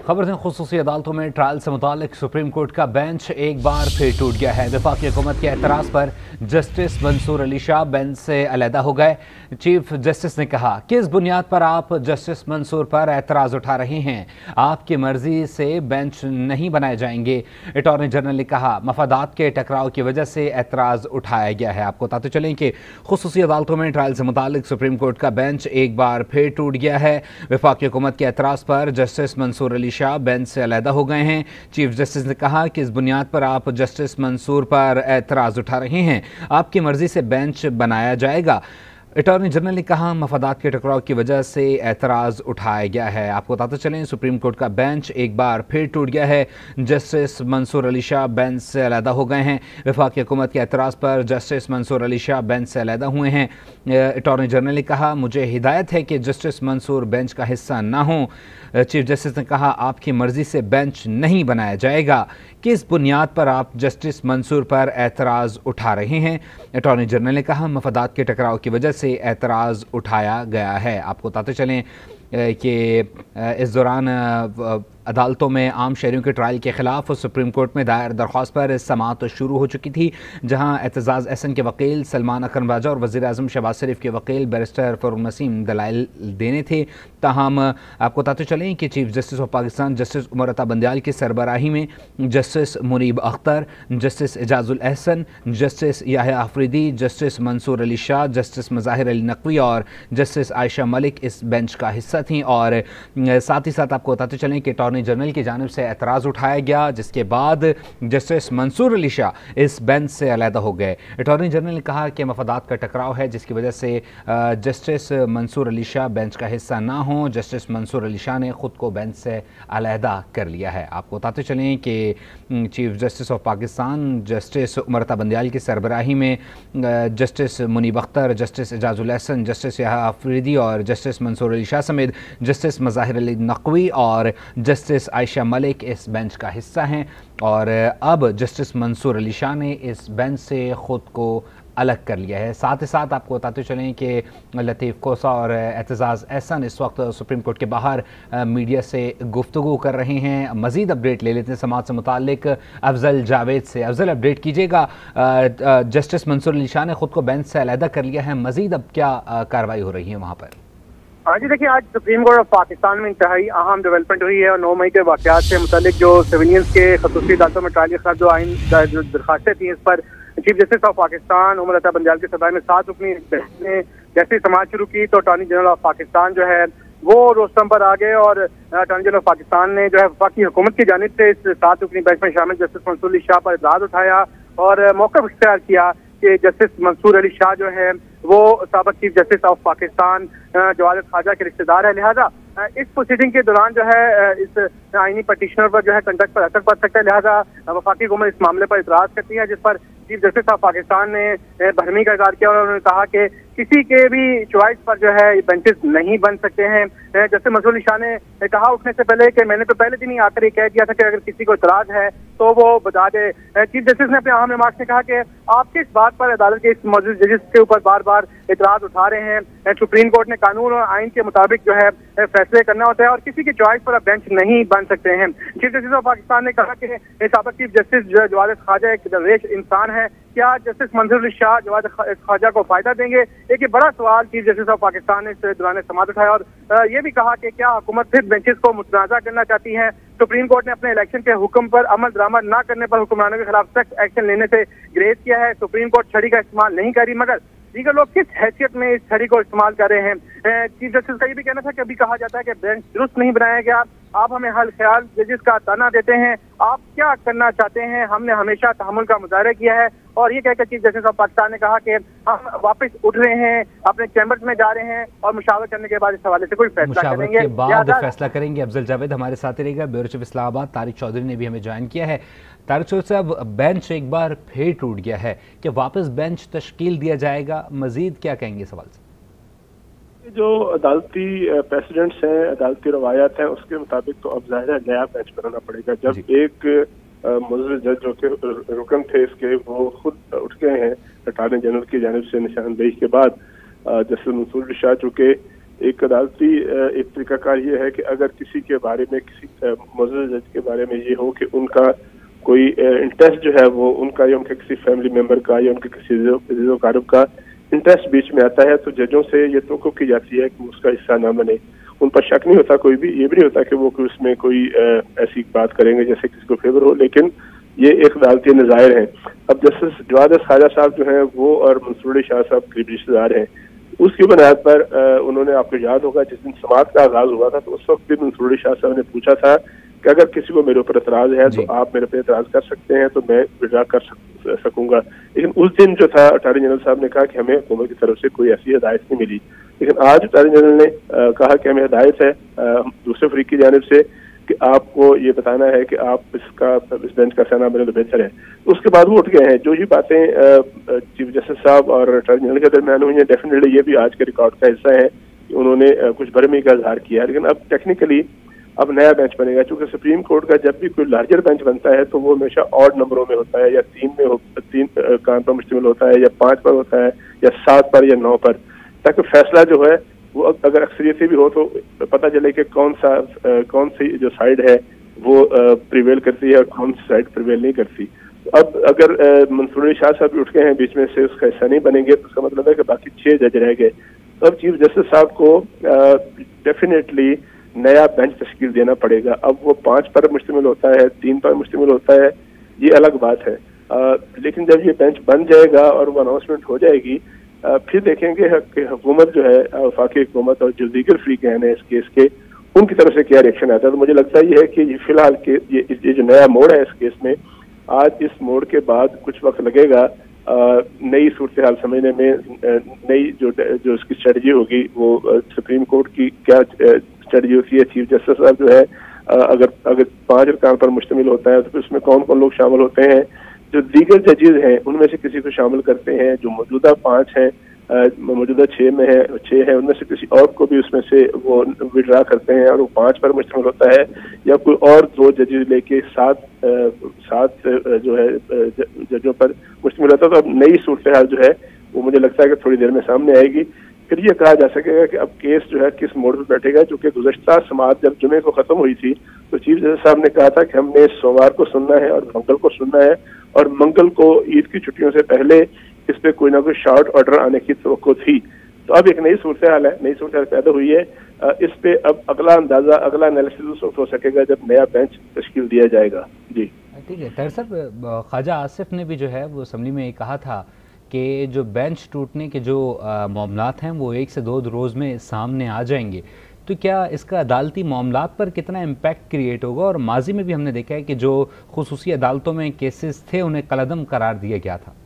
खबर है खुसूसी अदालतों में ट्रायल से मुतालिक सुप्रीम कोर्ट का बेंच एक बार फिर टूट गया है। वफाकी हुकूमत के एतराज़ पर जस्टिस मंसूर अली शाह बेंच से अलहदा हो गए। चीफ जस्टिस ने कहा, किस बुनियाद पर आप जस्टिस मंसूर पर एतराज़ उठा रहे हैं? आपकी मर्जी से बेंच नहीं बनाए जाएंगे। अटॉर्नी जनरल ने कहा, मफादात के टकराव की वजह से एतराज़ उठाया गया है। आपको बताते चलें कि खुसूसी अदालतों में ट्रायल से मुतालिक सुप्रीम कोर्ट का बेंच एक बार फिर टूट गया है। वफाकी हुकूमत के एतराज़ पर जस्टिस मंसूर अली शाह बेंच से अलहदा हो गए हैं। चीफ जस्टिस ने कहा कि इस बुनियाद पर आप जस्टिस मंसूर पर एतराज़ उठा रहे हैं, आपकी मर्जी से बेंच बनाया जाएगा। अटॉर्नी जनरल ने कहा, मफादात के टकराव की वजह से एतराज़ उठाया गया है। आपको बताते चलें, सुप्रीम कोर्ट का बेंच एक बार फिर टूट गया है। जस्टिस मंसूर अली शाह बेंच से अलहदा हो गए हैं। वफाकी हुकूमत के एतराज़ पर जस्टिस मंसूर अली शाह बेंच से अलहदा हुए हैं। अटॉर्नी जनरल ने कहा, मुझे हिदायत है कि जस्टिस मंसूर बेंच का हिस्सा ना हो। चीफ जस्टिस ने कहा, आपकी मर्जी से बेंच नहीं बनाया जाएगा। किस बुनियाद पर आप जस्टिस मंसूर पर एतराज़ उठा रहे हैं? अटॉर्नी जनरल ने कहा, मफादात के टकराव की वजह से एतराज़ उठाया गया है। आपको बताते चलें कि इस दौरान अदालतों में आम शहरियों के ट्रायल के खिलाफ सुप्रीम कोर्ट में दायर दरख्वास्त पर समाअत शुरू हो चुकी थी, जहां एतजाज़ एहसन के वकील सलमान अकरम राजा और वज़ीर आज़म शहबाज शरीफ के वकील बैरिस्टर फ़रूक नसीम दलाइल देने थे। ताहम आपको बताते चलें कि chief justice of Pakistan justice Umar Ata Bandial की सरबराही में justice Munib Akhtar, justice Ijazul Ahsan, justice Yahya Afridi, justice Mansoor Ali Shah, justice Mazahir Ali Naqvi और जस्टिस आयशा मलिक इस बेंच का हिस्सा थी। और साथ ही साथ आपको बताते चलें कि अटॉर्नी जनरल की जानिब से एतराज़ उठाया गया, जिसके बाद जस्टिस मंसूर अली शाह इस बेंच से अलहदा हो गए। अटॉर्नी जनरल ने कहा कि मफादात का टकराव है, जिसकी वजह से जस्टिस मंसूर अली शाह बेंच का हिस्सा ना हो। जस्टिस मंसूर अली शाह ने ख़ुद को बेंच से अलहदा कर लिया है। आपको बताते चलें कि chief justice of Pakistan justice Umar Ata Bandial की सरबराही में justice Munib Akhtar, justice Ijazul Ahsan, justice Yahya Afridi और जस्टिस मंसूर अली शाह समेत जस्टिस मज़ाहिर अली नकवी और जस्टिस आयशा मलिक इस बेंच का हिस्सा हैं। और अब जस्टिस मंसूर अली शाह ने इस बेंच से ख़ुद को अलग कर लिया है। साथ ही साथ आपको बताते चलें कि लतीफ़ कोसा और एतजाज़ एहसन इस वक्त सुप्रीम कोर्ट के बाहर मीडिया से गुफ्तगू कर रहे हैं। मज़ीद अपडेट ले लेते हैं समाज से मुताल्लिक अफजल जावेद से। अफजल, अपडेट कीजिएगा, जस्टिस मंसूर अली शाह ने ख़ुद को बेंच से अलहदा कर लिया है, मज़ीद अब क्या कार्रवाई हो रही है वहाँ पर? हाँ जी, देखिए, आज सुप्रीम कोर्ट ऑफ पाकिस्तान में इंतहाई अहम डेवलपमेंट हुई है और 9 मई के वाक़यात से मुतालिक जो सिविलियंस के खसूसी अदालतों में ट्रायल के खिलाफ जो आइन जो दरखास्तें थी, इस पर chief justice of Pakistan Umar Ata Bandial की सदाई में 7 रुकनी बेंच ने जैसे समाज शुरू की तो अटॉर्नी जनरल ऑफ पाकिस्तान जो है वो रोस्तम पर आ गए और अटॉर्नी जनरल ऑफ पाकिस्तान ने जो है वफाकी हुकूमत की जानिब से इस 7 रुकनी बेंच में शामिल जस्टिस मंसूर अली शाह पर एतराज़ उठाया और मौक़िफ़ इख्तियार किया कि जस्टिस मंसूर अली शाह जो है वो साबिक़ chief justice of Pakistan Jawad Khawaja के रिश्तेदार है, लिहाजा इस प्रोसीडिंग के दौरान जो है इस आईनी पटिशनर पर जो है कंडक्ट पर असर पड़ सकता है। लिहाजा वफाकी हुकूमत इस मामले पर इतराज़ करती है, जिस पर चीफ जस्टिस ऑफ पाकिस्तान ने भरमी का इज़हार किया और उन्होंने कहा कि किसी के भी चॉइस पर जो है बेंचेस नहीं बन सकते हैं। जस्टिस मंसूर अली शाह ने कहा उठने से पहले कि मैंने तो पहले दिन ही आकर ये कह दिया था कि अगर किसी को इतराज़ है तो वो बता दे। चीफ जस्टिस ने अपने अहम रिमार्क्स में कहा कि आप किस बात पर अदालत के इस मौजूद जजेस के ऊपर बार बार इतराज़ उठा रहे हैं। सुप्रीम कोर्ट ने कानून और आइन के मुताबिक जो है फैसले करना होता है और किसी की चॉइस पर आप बेंच नहीं बन सकते हैं। चीफ जस्टिस ऑफ पाकिस्तान ने कहा कि साबिक़ चीफ जस्टिस जवाद ख्वाजा एक दरवेश इंसान है, क्या जस्टिस मंसूर अली शाह जवाद ख्वाजा को फायदा देंगे? एक ये बड़ा सवाल चीफ जस्टिस ऑफ पाकिस्तान ने इस दौरान समाअत उठाया और ये भी कहा कि क्या हुकूमत फिर बेंचेस को मुतनाज़ा करना चाहती है। सुप्रीम कोर्ट ने अपने इलेक्शन के हुक्म पर अमल दरामद न करने पर हुक्मरानों के खिलाफ सख्त एक्शन लेने से ग्रेज किया है। सुप्रीम कोर्ट छड़ी का इस्तेमाल नहीं करी, मगर दीगर लोग किस हैसियत में इस छड़ी को इस्तेमाल कर रहे हैं? चीफ जस्टिस का ये भी कहना था कि अभी कहा जाता है कि बेंच दुरुस्त नहीं बनाया गया, आप हमें हल ख्याल जजेस का ताना देते हैं, आप क्या करना चाहते हैं? हमने हमेशा तहम्मुल का मुजाहरा किया है। और ये कहकर चीफ जस्टिस ऑफ पाकिस्तान ने कहा कि हम वापस उठ रहे हैं, अपने चैम्बर्स में जा रहे हैं और मुशावरत करने के बाद इस हवाले से कोई फैसला करेंगे। के बाद फैसला करेंगे। अफजल जावेद हमारे साथ रहेगा। ब्यूरो चीफ इस्लामाबाद तारिक चौधरी ने भी हमें ज्वाइन किया है। तारिक चौधरी साहब, बेंच एक बार फिर टूट गया है, कि वापस बेंच तश्कील दिया जाएगा, मजीद क्या कहेंगे सवाल से? जो अदालती प्रेसिडेंट्स हैं, अदालती रवायात हैं, उसके मुताबिक तो अब ज़ाहिर है नया बेंच बनाना पड़ेगा। जब एक मुज़र जज जो के रुकन थे इसके वो खुद उठ गए हैं अटॉर्नी जनरल की जानिब से निशानदेही के बाद, जस्टिस मंसूर अली शाह चूँकि एक अदालती एक तरीकाकार ये है कि अगर किसी के बारे में किसी मुअज़्ज़ज़ जज के बारे में ये हो कि उनका कोई इंटरेस्ट जो है वो उनका या उनके किसी फैमिली मेंबर का या उनके किसी अज़ीज़-ओ-क़ारिब का इंटरेस्ट बीच में आता है, तो जजों से ये तवक्को की जाती है कि उसका हिस्सा ना बने। उन पर शक नहीं होता कोई भी, ये भी नहीं होता कि वो उसमें कोई ऐसी बात करेंगे जैसे किसी को फेवर हो, लेकिन ये एक अदालती नज़ायर है। अब जस्टिस जवाद ख्वाजा साहब जो हैं वो और मंसूर अली शाह साहब करीबी रिश्तेदार हैं। उसकी बुनियाद पर उन्होंने, आपको याद होगा जिस दिन समाअत का आगाज हुआ था तो उस वक्त भी मंसूर अली शाह साहब ने पूछा था कि अगर किसी को मेरे ऊपर एतराज है तो आप मेरे पे एतराज कर सकते हैं, तो मैं विड्रा कर सकूंगा। लेकिन उस दिन जो था अटॉर्नी जनरल साहब ने कहा कि हमें हुकूमत की तरफ से कोई ऐसी हिदायत नहीं मिली। लेकिन आज अटॉर्नी जनरल ने कहा कि हमें हिदायत है दूसरे फरीक की जानिब से कि आपको ये बताना है कि आप इस बेंच का सहना बने तो बेहतर है। तो उसके बाद वो उठ गए हैं। जो ये बातें चीफ जस्टिस साहब और अटॉर्नी जनरल के दरमियान हुई हैं, डेफिनेटली ये भी आज के रिकॉर्ड का हिस्सा है कि उन्होंने कुछ भरमी का इजहार किया। लेकिन अब टेक्निकली अब नया बेंच बनेगा, क्योंकि सुप्रीम कोर्ट का जब भी कोई लार्जर बेंच बनता है तो वो हमेशा ऑड नंबरों में होता है, या 3 कान पर मुश्तमिल होता है, या 5 पर होता है, या 7 पर, या 9 पर, ताकि फैसला जो है वो अगर अक्सरियती भी हो तो पता चले कि कौन सी जो साइड है वो प्रिवेल करती है और कौन सी साइड प्रिवेल नहीं करती। तो अब अगर मंसूर अली शाह साहब भी उठ गए हैं बीच में से, उसका हिस्सा नहीं बनेंगे, तो उसका मतलब है कि बाकी 6 जज रह गए। तो अब चीफ जस्टिस साहब को डेफिनेटली नया बेंच तश्कील देना पड़ेगा। अब वो 5 पर मुश्तमिल होता है, 3 पर मुश्तमिल होता है, ये अलग बात है। लेकिन जब ये बेंच बन जाएगा और वो अनाउंसमेंट हो जाएगी, फिर देखेंगे कि हुकूमत जो है, वफाकी हुकूमत और जो दीगर फ्रीकैन है इस केस के, उनकी तरफ से क्या रिएक्शन आता है। तो मुझे लगता है ये है कि फिलहाल के ये जो नया मोड़ है इस केस में, आज इस मोड़ के बाद कुछ वक्त लगेगा नई सूरत हाल समझने में। नई जो इसकी स्ट्रेटजी होगी वो सुप्रीम कोर्ट की क्या स्ट्रेटजी होती है। चीफ जस्टिस साहब जो है अगर 5 अरकान पर मुश्तमिल होता है तो फिर उसमें कौन कौन लोग शामिल होते हैं, जो दीगर जजेज हैं उनमें से किसी को शामिल करते हैं, जो मौजूदा 5 हैं, मौजूदा 6 है उनमें से किसी और को भी उसमें से वो विड्रा करते हैं और वो 5 पर मुश्तमिल होता है, या कोई और 2 जजेज लेके 7 जो है जजों पर मुश्तमिल होता है। तो अब नई सूरत हाल जो है वो मुझे लगता है कि थोड़ी देर में सामने आएगी। फिर ये कहा जा सकेगा कि अब केस जो है किस मोड़ पर बैठेगा। क्योंकि गुज़श्ता समाअत जब जुमे को खत्म हुई थी तो चीफ जस्टिस साहब ने कहा था कि हमने सोमवार को सुनना है और मंगल को सुनना है, और मंगल को ईद की छुट्टियों से पहले इस पे कोई ना कोई शॉर्ट ऑर्डर आने की तवक्को थी। तो अब एक नई सूरत हाल है, नई सूरत हाल पैदा हुई है। इस पे अब अगला अंदाजा, अगला एनालिसिस उस वक्त हो सकेगा जब नया बेंच तश्कील दिया जाएगा। जी ठीक है। दरअसल ख्वाजा आसिफ ने भी जो है वो असम्बली में कहा था कि जो बेंच टूटने के जो मामलात हैं वो 1 से 2 रोज़ में सामने आ जाएंगे। तो क्या इसका अदालती मामलात पर कितना इम्पैक्ट क्रिएट होगा? और माजी में भी हमने देखा है कि जो खुसूसी अदालतों में केसेस थे उन्हें कलअदम करार दिया गया था।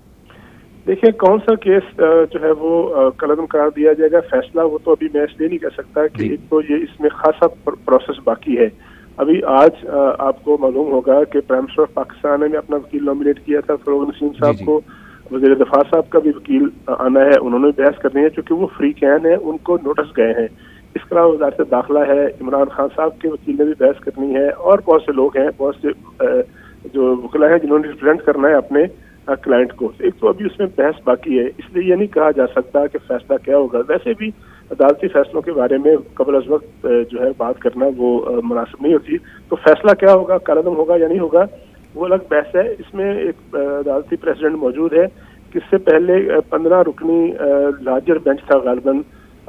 देखिए, कौन सा केस जो है वो कलअदम करार दिया जाएगा, फैसला वो तो अभी मैं इसलिए नहीं कह सकता कि एक तो ये इसमें खासा प्रोसेस बाकी है। अभी आज आपको मालूम होगा कि प्राइम मिनिस्टर ऑफ पाकिस्तान ने अपना वकील नॉमिनेट किया था फरोग नसीम साहब को। वज़ीर दफा साहब का भी वकील आना है, उन्होंने बहस करनी है क्योंकि वो फ्री कैन है, उनको नोटिस गए हैं। इसके अलावा वज़ारत दाखिला है, इमरान खान साहब के वकील ने भी बहस करनी है, और बहुत से लोग हैं, बहुत से जो वकील हैं जिन्होंने रिप्रेजेंट करना है अपने क्लाइंट को। एक तो अभी उसमें बहस बाकी है, इसलिए ये नहीं कहा जा सकता कि फैसला क्या होगा। वैसे भी अदालती फैसलों के बारे में कबल अज़ वक्त जो है बात करना वो मुनासिब नहीं होती। तो फैसला क्या होगा, कलअदम होगा या नहीं होगा, वो अलग बहस है। इसमें एक अदालती प्रेसिडेंट मौजूद है। किससे पहले 15 रुकनी लार्जर बेंच था गालिबन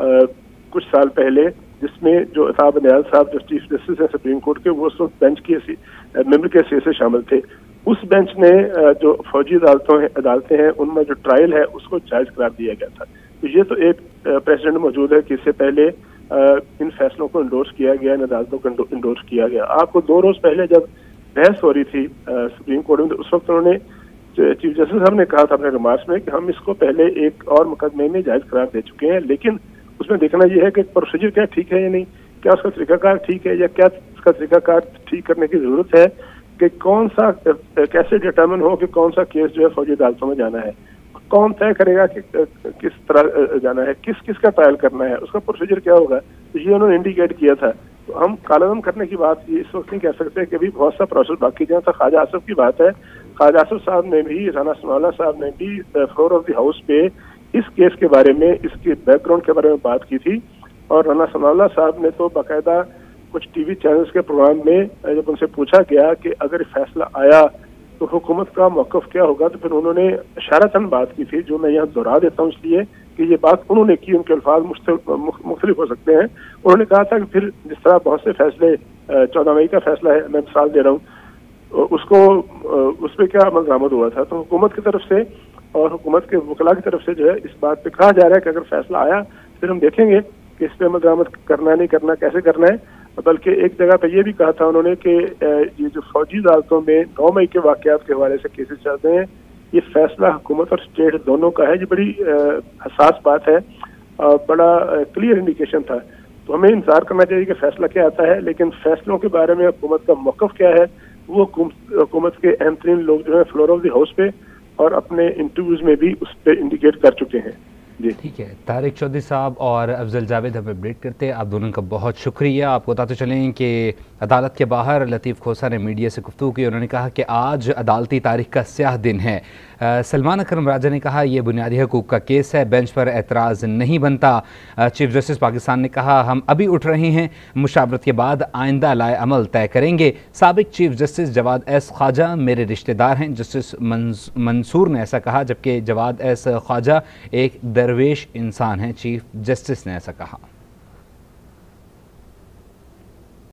कुछ साल पहले, जिसमें जो अताब नियाज़ साहब जो चीफ जस्टिस हैं सुप्रीम कोर्ट के, वो उस वक्त बेंच की मेंबर के हैसियत से शामिल थे। उस बेंच ने जो फौजी अदालतें हैं उनमें जो ट्रायल है उसको जायज़ करार दिया गया था। तो ये तो एक प्रेसिडेंट मौजूद है कि इससे पहले इन फैसलों को इंडोर्स किया गया, इन अदालतों को इंडोर्स किया गया। आपको 2 रोज पहले जब बहस हो रही थी सुप्रीम कोर्ट में, तो उस वक्त उन्होंने चीफ जस्टिस साहब ने कहा था अपने रिमार्क्स में कि हम इसको पहले एक और मुकदमे में जायज़ करार दे चुके हैं, लेकिन उसमें देखना यह है कि प्रोसीजर क्या ठीक है या नहीं, क्या उसका तरीकाकार ठीक है, या क्या उसका तरीकाकार ठीक करने की जरूरत है, कि कौन सा कैसे डिटर्मिन हो कि कौन सा केस जो है फौजी अदालतों में जाना है, कौन तय करेगा कि किस तरह जाना है, किस किस का ट्रायल करना है, उसका प्रोसीजर क्या होगा। तो ये उन्होंने इंडिकेट किया था। तो हम कलअदम करने की बात इस वक्त नहीं कह सकते कि अभी बहुत सा प्रोसेस बाकी। जहाँ तक ख्वाजा आसिफ की बात है, ख्वाजा आसिफ साहब ने भी, राना सनाउल्लाह साहब ने भी फ्लोर ऑफ द हाउस पे इस केस के बारे में, इसके बैकग्राउंड के बारे में बात की थी। और राना सनाउल्लाह साहब ने तो बाकायदा कुछ टीवी चैनल्स के प्रोग्राम में जब उनसे पूछा गया कि अगर फैसला आया तो हुकूमत का मौक़िफ़ क्या होगा, तो फिर उन्होंने इशारतन बात की थी, जो मैं यहाँ दोहरा देता हूँ इसलिए कि ये बात उन्होंने की, उनके अल्फाज मुख्तलिफ हो सकते हैं। उन्होंने कहा था कि फिर जिस तरह बहुत से फैसले 14 मई का फैसला है, मैं मिसाल दे रहा हूँ, उसको उस पर क्या अमल दरामद हुआ था, तो हुकूमत की तरफ से और हुकूमत के वकला की तरफ से जो है इस बात पे कहा जा रहा है कि अगर फैसला आया फिर हम देखेंगे कि इस पर अमल दरामद करना नहीं करना, कैसे करना है। बल्कि एक जगह पे ये भी कहा था उन्होंने कि ये जो फौजी अदालतों में 9 मई के वाक़यात के हवाले से केसेस चल रहे हैं, ये फैसला हुकूमत और स्टेट दोनों का है। ये बड़ी हसास बात है, बड़ा क्लियर इंडिकेशन था। तो हमें इंतजार करना चाहिए कि फैसला क्या आता है, लेकिन फैसलों के बारे में हुकूमत का मौक़िफ़ क्या है वो हुकूमत के अहम तरीन लोग जो है फ्लोर ऑफ द हाउस पे और अपने इंटरव्यूज में भी उस पर इंडिकेट कर चुके हैं। जी ठीक है, तारिक चौधरी साहब और अफजल जावेद हमें अपडेट करते हैं, आप दोनों का बहुत शुक्रिया। आपको बताते चलें कि अदालत के बाहर लतीफ़ खोसा ने मीडिया से गुफ्तगू की। उन्होंने कहा कि आज अदालती तारीख का स्याह दिन है। सलमान अकरम राजा ने कहा यह बुनियादी हकूक़ का केस है, बेंच पर एतराज़ नहीं बनता। चीफ जस्टिस पाकिस्तान ने कहा हम अभी उठ रहे हैं, मुशावरत के बाद आइंदा लाए अमल तय करेंगे। साबिक chief justice Jawad S Khawaja मेरे रिश्तेदार हैं, जस्टिस मंसूर ने ऐसा कहा, जबकि जवाद एस ख्वाजा एक दरवेश इंसान हैं, चीफ जस्टिस ने ऐसा कहा।